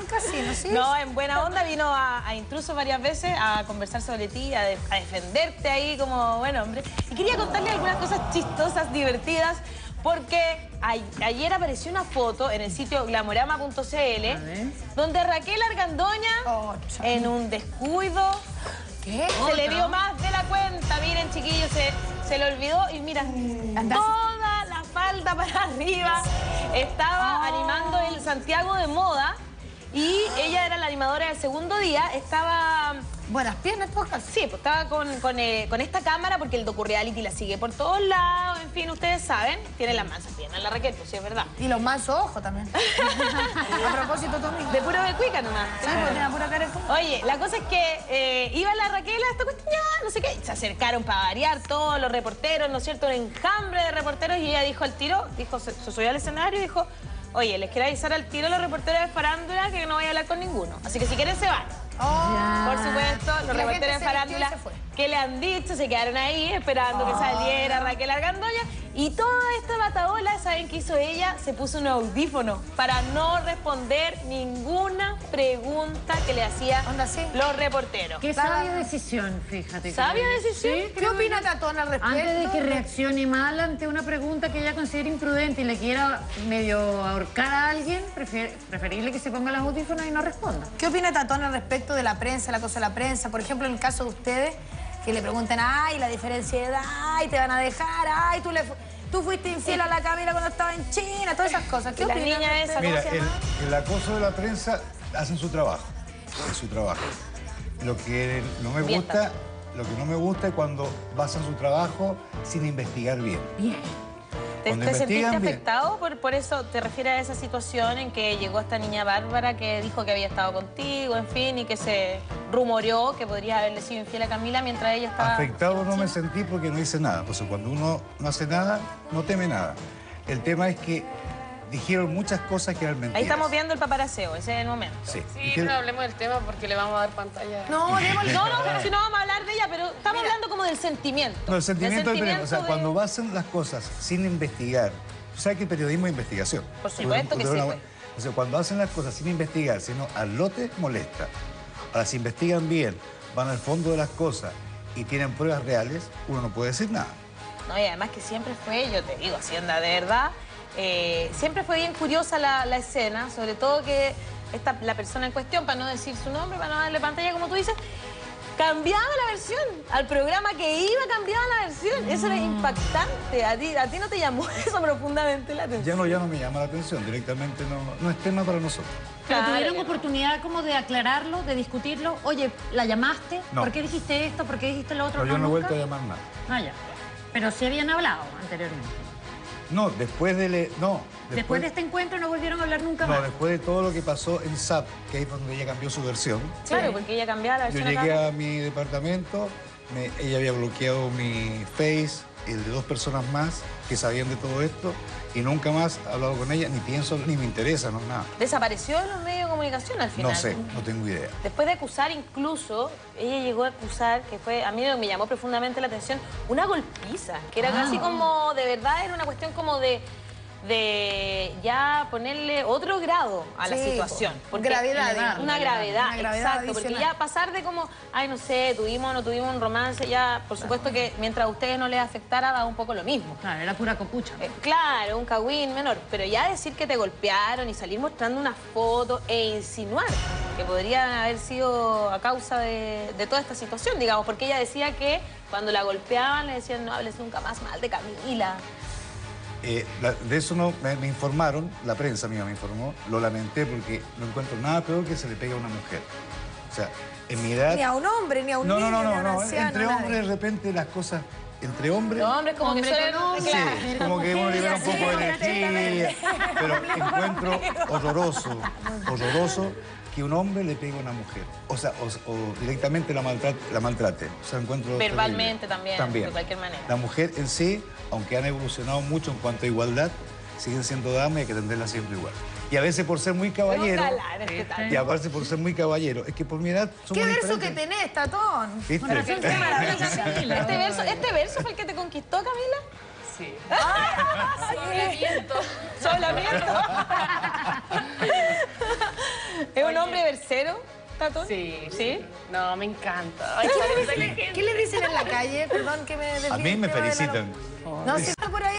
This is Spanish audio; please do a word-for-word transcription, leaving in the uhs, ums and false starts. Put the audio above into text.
el casino, ¿sí? No, en buena onda vino a, a Intrusos varias veces a conversar sobre ti, a, de, a defenderte ahí como buen hombre. Y quería contarle algunas cosas chistosas, divertidas, porque a, ayer apareció una foto en el sitio glamorama punto c l donde Raquel Argandoña, oh, en un descuido, ¿qué? se ¿Otra? le vio más de la cuenta. Miren, chiquillos, se, se le olvidó y mira, Andás. toda la falda para arriba. Estaba oh. animando el Santiago de Moda y ella era la animadora del segundo día. Estaba... Buenas piernas, pocas. Sí, pues estaba con, con, eh, con esta cámara porque el docu-reality la sigue por todos lados. En fin, ustedes saben, tiene las mansas piernas la Raquel, pues sí, es verdad. Y los mansos ojos también. A propósito, Tommy. De puro de cuica nomás. Sí, pues tiene pura cara. Oye, la cosa es que eh, iba la Raquel a esta cuestión, ya, no sé qué. Se acercaron para variar todos los reporteros, ¿no es cierto? Un enjambre de reporteros y ella dijo al tiro, dijo, se, se subió al escenario y dijo, oye, les quiero avisar al tiro a los reporteros de farándula que no voy a hablar con ninguno. Así que si quieren se van. Oh, por supuesto, los reporteros de farándula que le han dicho, se quedaron ahí esperando oh, que saliera no. Raquel Argandoña. Y toda esta bataola, ¿saben qué hizo ella? Se puso un audífono para no responder ninguna pregunta que le hacían los reporteros. Qué sabia decisión, fíjate. ¿Sabia decisión? ¿Sí? ¿Qué opina Tatón al respecto? Antes de que reaccione mal ante una pregunta que ella considera imprudente y le quiera medio ahorcar a alguien, prefiere, preferible que se ponga los audífonos y no responda. ¿Qué opina Tatón al respecto de la prensa, la cosa de la prensa? Por ejemplo, en el caso de ustedes, que le preguntan, ay, la diferencia de edad, ay, te van a dejar, ay, tú, le fu tú fuiste infiel a la Camila cuando estaba en China, todas esas cosas. ¿Qué opinas? Esa, Mira, el, el acoso de la prensa hacen su trabajo, es su trabajo. Lo que no me gusta, lo que no me gusta es cuando basan su trabajo sin investigar bien. Bien. ¿Te, te sentiste afectado? Por, por eso te refieres a esa situación en que llegó esta niña Bárbara que dijo que había estado contigo, en fin, y que se rumoreó que podría haberle sido infiel a Camila mientras ella estaba... Afectado no me sentí porque no hice nada. Entonces, cuando uno no hace nada, no teme nada. El tema es que dijeron muchas cosas que eran mentiras. Ahí estamos viendo el paparaseo, ese es el momento. Sí, sí pero hablemos del tema porque le vamos a dar pantalla. No, no, no, si no vamos a hablar de ella, pero estamos Mira. hablando como del sentimiento. No, el sentimiento del sentimiento. O sea, de... cuando basan las cosas sin investigar, ¿sabes que el periodismo es investigación? Por supuesto que sí. Una... O sea, cuando hacen las cosas sin investigar, sino al lote, molesta. Ahora, si investigan bien, van al fondo de las cosas y tienen pruebas reales, uno no puede decir nada. No, y además que siempre fue, yo te digo, Hacienda, de verdad, eh, siempre fue bien curiosa la, la escena, sobre todo que esta, la persona en cuestión, para no decir su nombre, para no darle pantalla, como tú dices, cambiaba la versión. Al programa que iba cambiaba la versión. Eso era impactante. ¿A ti, a ti no te llamó eso profundamente la atención? Ya no, ya no me llama la atención. Directamente no, no es tema para nosotros. Pero claro, tuvieron oportunidad como de aclararlo, de discutirlo. Oye, ¿la llamaste? No. ¿Por qué dijiste esto? ¿Por qué dijiste lo otro? No, yo no he nunca? vuelto a llamar nada. Ah, ya. Pero sí habían hablado anteriormente. No, después de... Le... No, después... después de este encuentro no volvieron a hablar nunca no, más. No, después de todo lo que pasó en S A P, que ahí fue donde ella cambió su versión. Claro, porque ella cambiaba la versión. Yo llegué acá. a mi departamento, me... ella había bloqueado mi Face, el de dos personas más que sabían de todo esto, y nunca más he hablado con ella, ni pienso, ni me interesa, no, nada. ¿Desapareció en los medios de comunicación al final? No sé, no tengo idea. Después de acusar incluso, ella llegó a acusar, que fue, a mí me llamó profundamente la atención, una golpiza, que era ah. casi como, de verdad, era una cuestión como de... de ya ponerle otro grado a la sí, situación. Porque gravedad. Una, una gravedad, una gravedad exacto. adicional. Porque ya pasar de como, ay, no sé, tuvimos o no tuvimos un romance, ya, por supuesto que mientras a ustedes no les afectara, da un poco lo mismo. Claro, era pura copucha. Eh, claro, un cagüín menor. Pero ya decir que te golpearon y salir mostrando una foto e insinuar que podría haber sido a causa de, de toda esta situación, digamos, porque ella decía que cuando la golpeaban le decían, no hables nunca más mal de Camila. Eh, la, de eso no me, me informaron, la prensa mía me informó, lo lamenté porque no encuentro nada peor que se le pegue a una mujer. O sea, en mi edad... Ni a un hombre, ni a un no, niño, no, no, ni a un no, anciano, entre nadie. hombres de repente las cosas... Entre hombres... Los hombres como hombre que suelen... con Sí, hombre, como que uno libera un sí, poco de energía, pero encuentro horroroso, horroroso que un hombre le pegue a una mujer. O sea, o, o directamente la maltrate, la maltrate. O sea, encuentro verbalmente terrible. también, también, de cualquier manera. La mujer en sí, aunque han evolucionado mucho en cuanto a igualdad, siguen siendo damas y hay que atenderlas siempre igual. Y a veces por ser muy caballero... Galán, este tal. Y a veces por ser muy caballero. Es que por mi edad somos ¿Qué verso diferentes. que tenés, Tatón? ¿Viste? Con razón, qué maravilla, Camila. ¿Este verso, ¿Este verso fue el que te conquistó, Camila? Sí. Ah, Soplamiento. Soplamiento. Es un hombre versero, Tato? Sí, ¿Sí? No, me encanta. Ay, ¿Qué le parece dicen, la gente. ¿Qué le dicen en la calle? Perdón que me desvíe A mí el me tema de la- felicitan. No, si está por ahí.